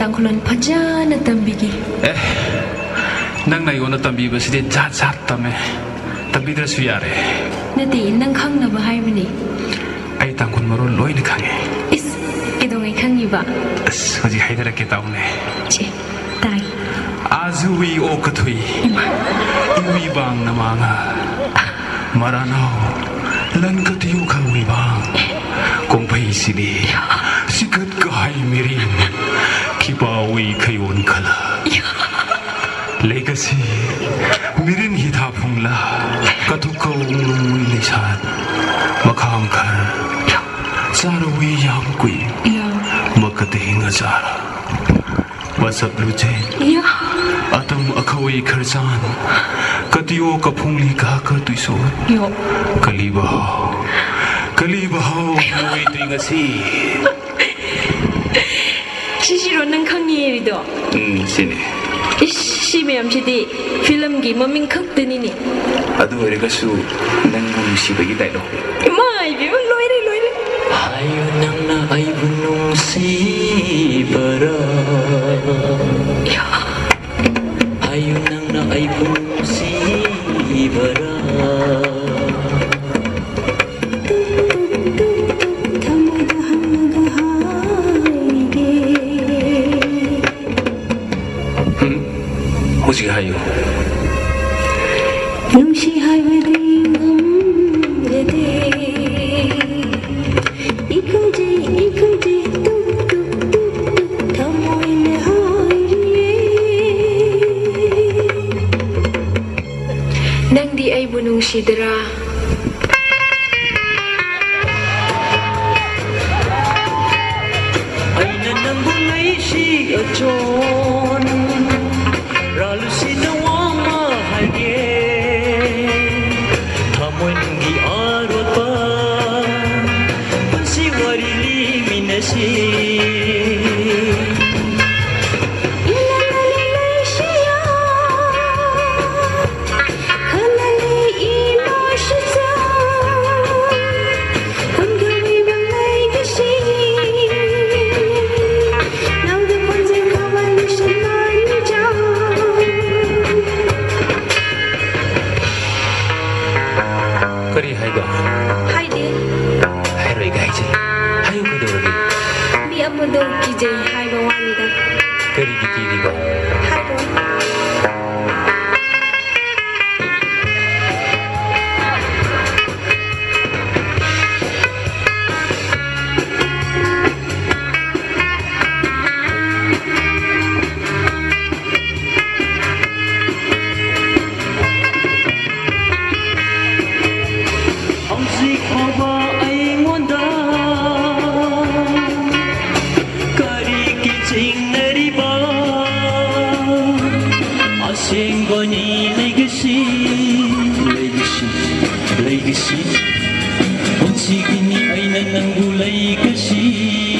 Tangkulan pajana tambigi. Nang na yun na tambi ba si jat tame. Tambi dra suyare. Nati nang kang na bahay ni. Ay tangkun maron loy ni kange. Is idong ay kang iba. Haji haidara kita une. Che, tay. Azui o katui. Iwi bang na mga. Maranaw. Lan katiyo kang iwi bang. Kung paisili. Sikat kahay mirin. Kibawi kayon kala. Legacy. Mirin hita pungla. Katukaw lumuwi lisan. Makamkar. Sarawi yamkwi. Makatihing azara. Wasap luce. Atam akawi karsan. Katiyo kapungli ka katuiso. Kalibahaw. Kalibahaw. Muwi tingasi. Sisiro nang kangi ito. Sini. Sibiyam sidi film gi maming kakdani ni. Adu ergasu nang musibagi tayo. Mai bi loire. Ayo nang na ay bunong sibara. Ayo nang na ay bunong sibara. Musi hayo. Nungsi hayo di ikaje tuk tamoy ne haye. Nang di ay bunong sidra. Ay nanambulay si John. Ralu sinawang mahage. Tamoy ngi arot pa. Pansiwari liminasi. Kari haiga. Haide. Hairoi gaije. Hayo kadoragi. Bi amado kije haiba walida. Kari gikiri ba. Haido. Legacy, once again ay nananggulay kasi.